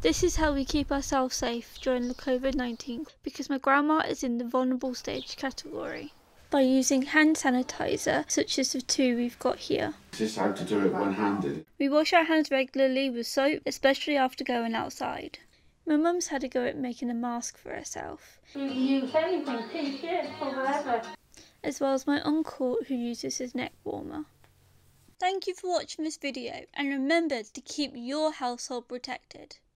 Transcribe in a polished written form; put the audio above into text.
This is how we keep ourselves safe during the Covid-19 because my grandma is in the vulnerable stage category. By using hand sanitizer, such as the two we've got here. This is how to do it one-handed. We wash our hands regularly with soap, especially after going outside. My mum's had a go at making a mask for herself. You can use anything, t-shirts or whatever. As well as my uncle who uses his neck warmer. Thank you for watching this video and remember to keep your household protected.